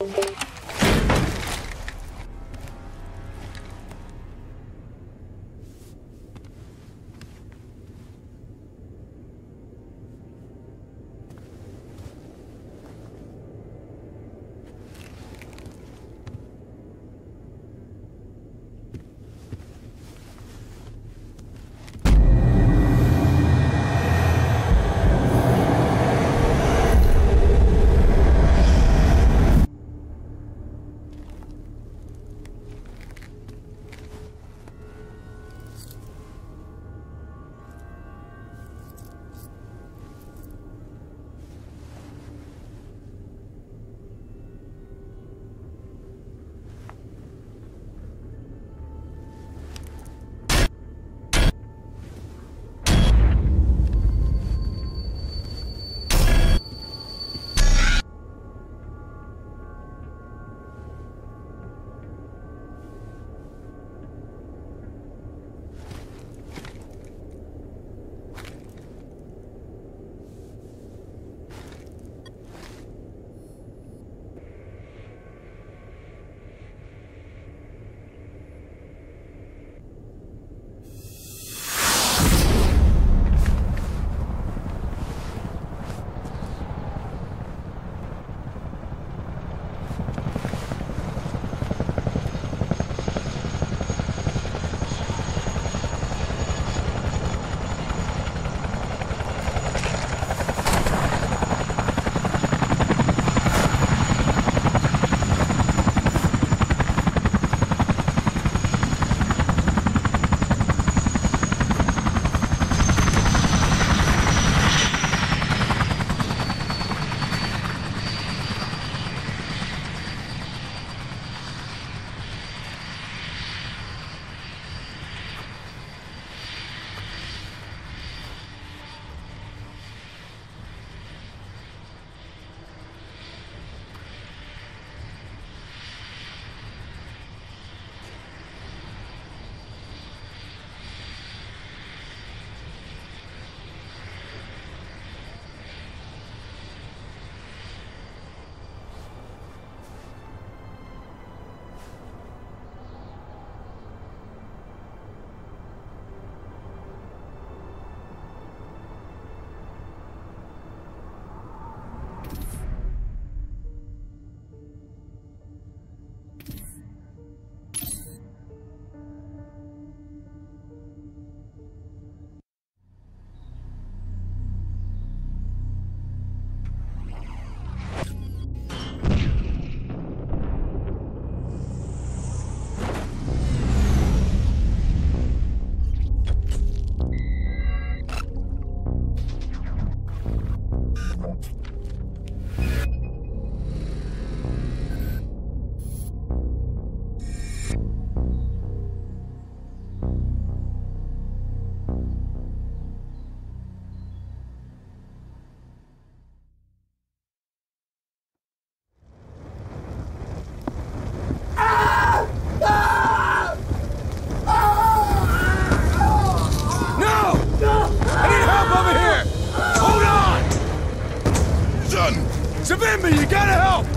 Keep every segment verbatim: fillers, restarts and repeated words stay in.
Savimbi, you gotta help!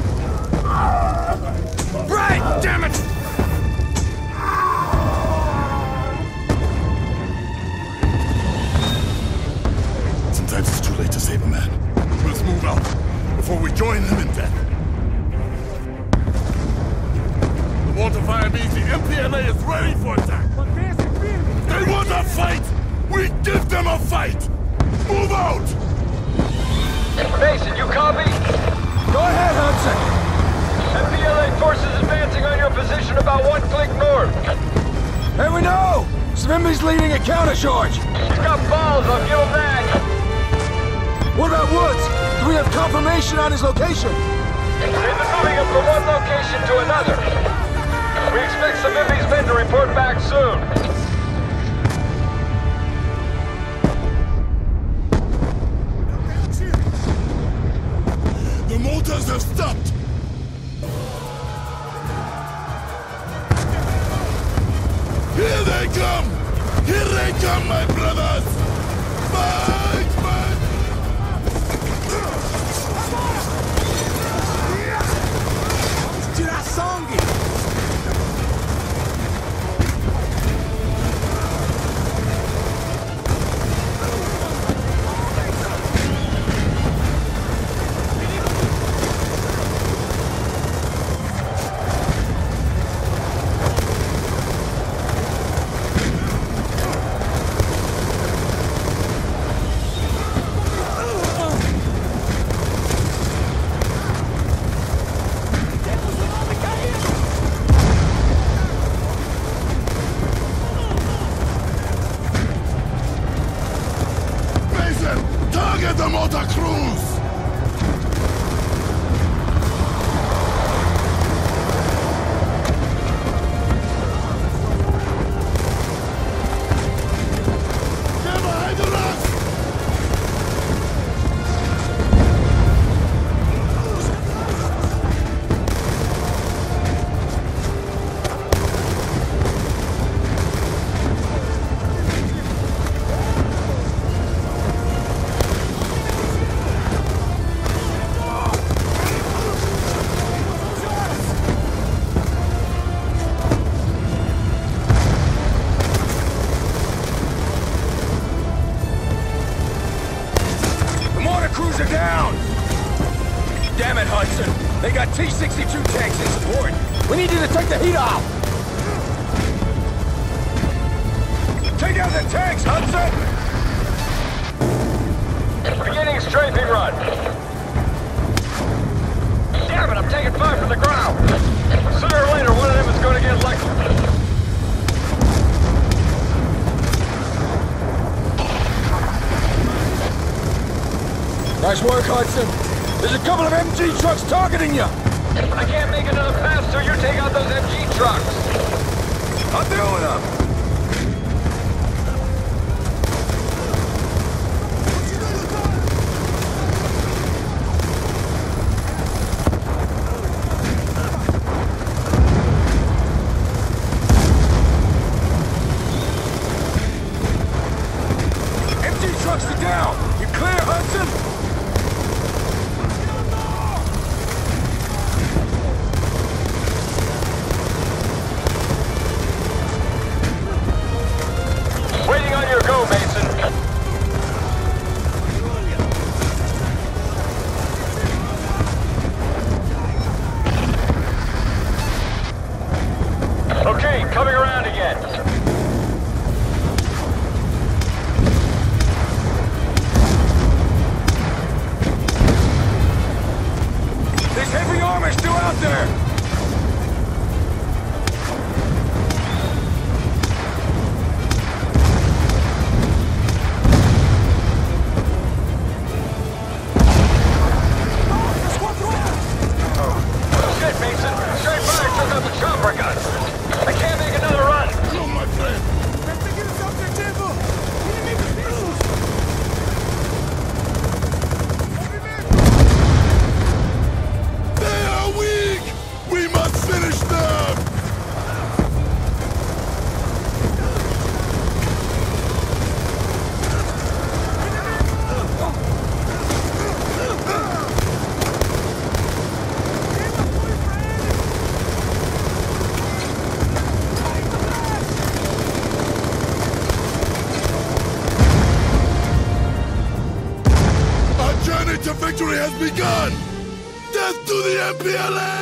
Right, damn it! Sometimes it's too late to save a man. Let's move out before we join them in death. The Walter Fire means the M P L A is ready for attack. They want a fight! We give them a fight! Move out! Mason, you copy? Go ahead, Hudson! M P L A forces advancing on your position about one click north. Hey, we know! Savimbi's leading a counter-charge! He's got balls, I'll give him that! What about Woods? Do we have confirmation on his location? They've been moving him from one location to another. We expect Savimbi's men to report back soon. The motors have stopped! Here they come! Here they come, my brothers! Fight! Fight! get the motor cruise! Get behind us! Cruiser down! Damn it, Hudson! They got T sixty-two tanks in support! We need you to take the heat off! Take out the tanks, Hudson! Beginning strafing run. Damn it, I'm taking fire from the ground! Sooner or later, one of them is going to get electrocuted. Nice work, Hudson. There's a couple of M G trucks targeting you. I can't make another pass till you take out those M G trucks. I'm doing them. M G trucks are down. You clear, Hudson? Waiting on your go, Mason. Okay, coming around again. There's heavy armor still out there! The victory has begun! Death to the M P L A!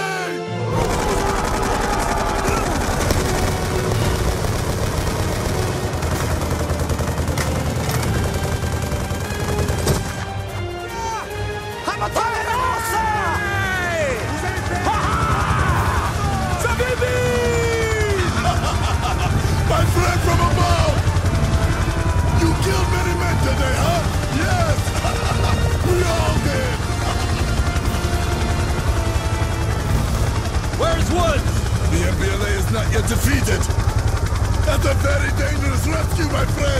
My friend from above! You killed many men today, huh? Yes! We all did! Where's Woods? The M P L A is not yet defeated! That's a very dangerous rescue, my friend!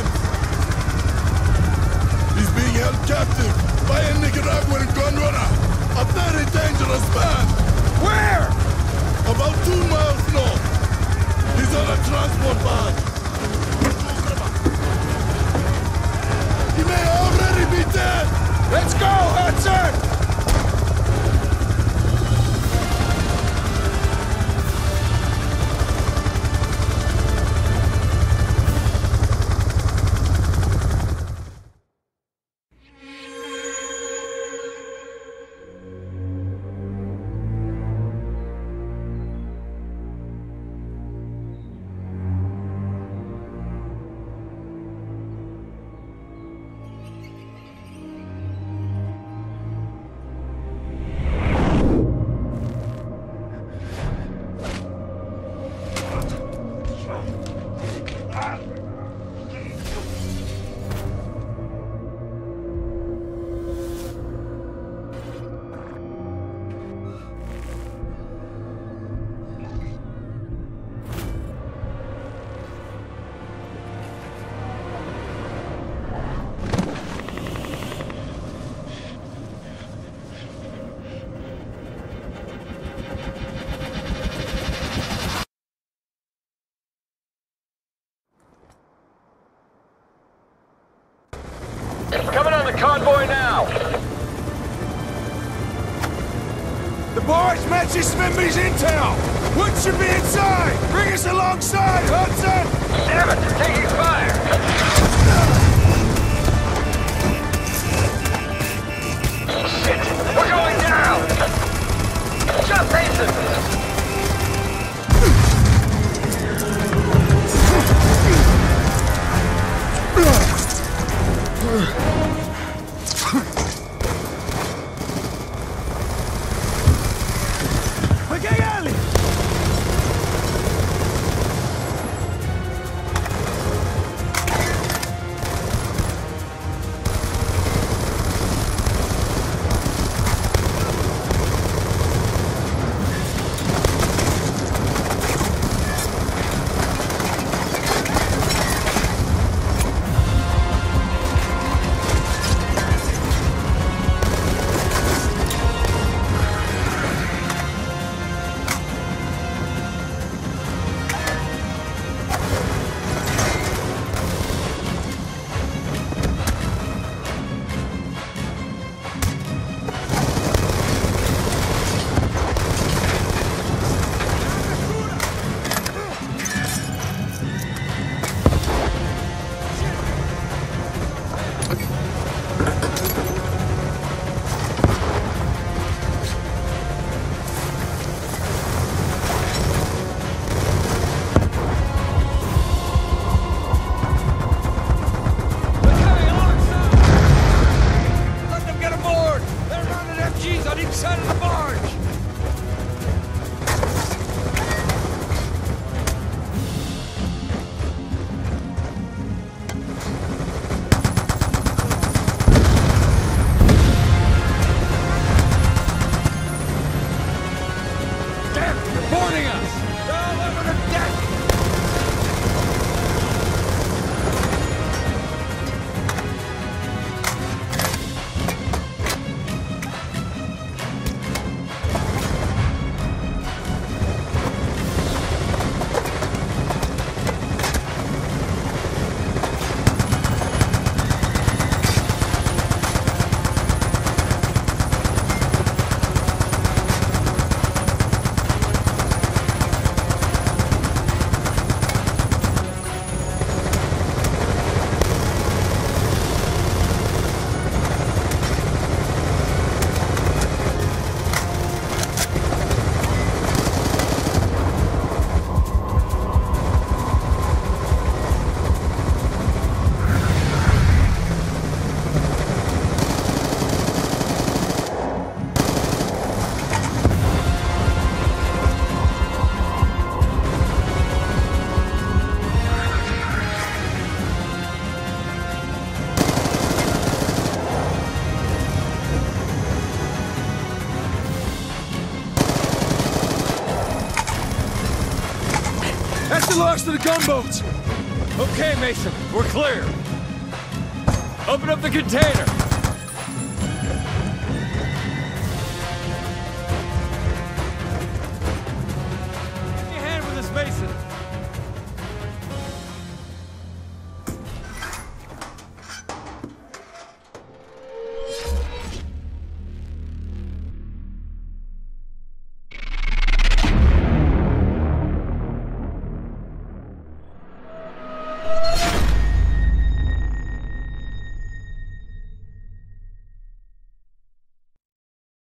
He's being held captive by a Nicaraguan gun runner! A very dangerous man! Where? About two miles north! He's on a transport barge! He may already be dead! Let's go, Hudson! Coming on the convoy now. The barge matches Smithy's intel! What should be inside? Bring us alongside, Hudson! Damn it, they're taking fire! Shit, we're going down! Just Mason! That's the locks to the gunboats! Okay, Mason, we're clear. Open up the container.